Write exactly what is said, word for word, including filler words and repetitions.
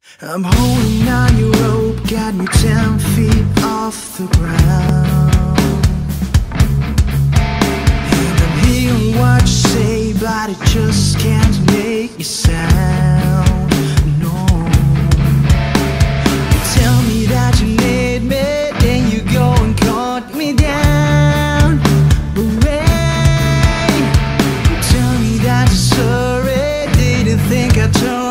I'm holding on your rope, got me ten feet off the ground. And I'm hearing what you say, but it just can't make a sound. No. You tell me that you need me, then you go and cut me down. But wait, you tell me that you're sorry, didn't think I'd turn